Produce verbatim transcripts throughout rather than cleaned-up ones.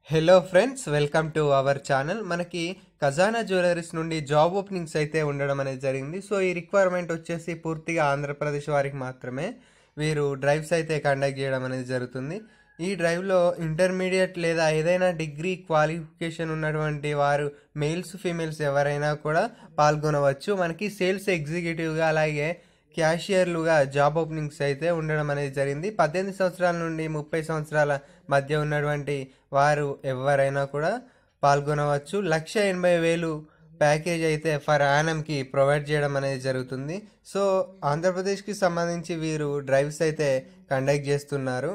Hello friends, welcome to our channel. మనకి Khazana jewelleries నుండి job openings అయితే ఉండడం అనేది జరిగింది. సో ఈ రిక్వైర్మెంట్ వచ్చేసి పూర్తిగా ఆంధ్రప్రదేశ్ వారికి మాత్రమే వీరు డ్రైవ్స్ అయితే కండక్ట్ చేయడం అనేది జరుగుతుంది. ఈ డ్రైవ్లో ఇంటర్మీడియట్ లేదా ఏదైనా డిగ్రీ క్వాలిఫికేషన్ ఉన్నటువంటి వారు మేల్స్ ఫీమేల్స్ ఎవరైనా కూడా పాల్గొనవచ్చు. మనకి సేల్స్ ఎగ్జిక్యూటివ్గా అలాగే క్యాషియర్లుగా జాబ్ ఓపెనింగ్స్ అయితే ఉండడం అనేది జరిగింది. పద్దెనిమిది సంవత్సరాల నుండి ముప్పై సంవత్సరాల మధ్య ఉన్నటువంటి వారు ఎవరైనా కూడా పాల్గొనవచ్చు. లక్ష ఎనభై వేలు ప్యాకేజ్ అయితే ఫర్ యానంకి ప్రొవైడ్ చేయడం అనేది జరుగుతుంది. సో ఆంధ్రప్రదేశ్కి సంబంధించి వీరు డ్రైవ్స్ అయితే కండక్ట్ చేస్తున్నారు.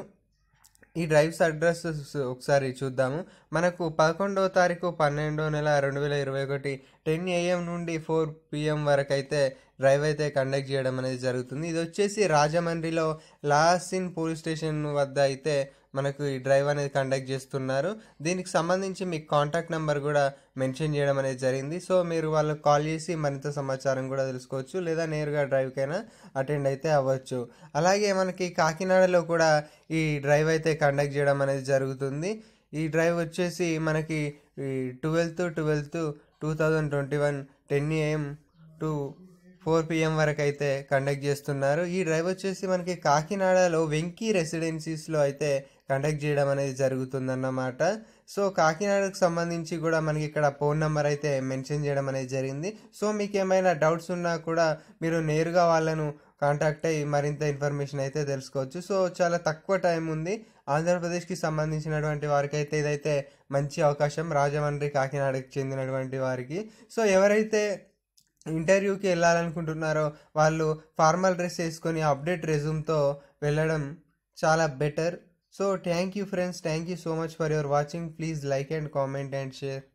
ఈ డ్రైవ్స్ అడ్రస్ ఒకసారి చూద్దాము. మనకు పదకొండవ తారీఖు పన్నెండో నెల రెండు వేల ఇరవై ఒకటి టెన్ ఏఎం నుండి ఫోర్ పిఎం వరకు అయితే డ్రైవ్ అయితే కండక్ట్ చేయడం అనేది జరుగుతుంది. ఇది వచ్చేసి రాజమండ్రిలో లాసిన్ పోలీస్ స్టేషన్ వద్ద అయితే మనకు ఈ డ్రైవ్ అనేది కండక్ట్ చేస్తున్నారు. దీనికి సంబంధించి మీకు కాంటాక్ట్ నెంబర్ కూడా మెన్షన్ చేయడం అనేది జరిగింది. సో మీరు వాళ్ళకి కాల్ చేసి మరింత సమాచారం కూడా తెలుసుకోవచ్చు, లేదా నేరుగా డ్రైవ్కైనా అటెండ్ అయితే అవ్వచ్చు. అలాగే మనకి కాకినాడలో కూడా ఈ డ్రైవ్ అయితే కండక్ట్ చేయడం అనేది జరుగుతుంది. ఈ డ్రైవ్ వచ్చేసి మనకి twelfth twelfth two thousand twenty one ten AM to four PM వరకు అయితే కండక్ట్ చేస్తున్నారు. ఈ డ్రైవ్ వచ్చేసి మనకి కాకినాడలో వెంకీ రెసిడెన్సీస్లో అయితే కండక్ట్ చేయడం అనేది జరుగుతుందన్నమాట. సో కాకినాడకు సంబంధించి కూడా మనకి ఇక్కడ ఫోన్ నెంబర్ అయితే మెన్షన్ చేయడం అనేది జరిగింది. సో మీకు ఏమైనా డౌట్స్ ఉన్నా కూడా మీరు నేరుగా వాళ్ళను కాంటాక్ట్ అయ్యి మరింత ఇన్ఫర్మేషన్ అయితే తెలుసుకోవచ్చు. సో చాలా తక్కువ టైం ఉంది. ఆంధ్రప్రదేశ్కి సంబంధించినటువంటి వారికి అయితే ఇదైతే మంచి అవకాశం, రాజమండ్రి కాకినాడకి చెందినటువంటి వారికి. సో ఎవరైతే ఇంటర్వ్యూకి వెళ్ళాలనుకుంటున్నారో వాళ్ళు ఫార్మల్ డ్రెస్ వేసుకొని అప్డేట్ రెజ్యూమ్తో వెళ్ళడం చాలా better. So thank you friends, thank you so much for your watching. Please like and comment and share.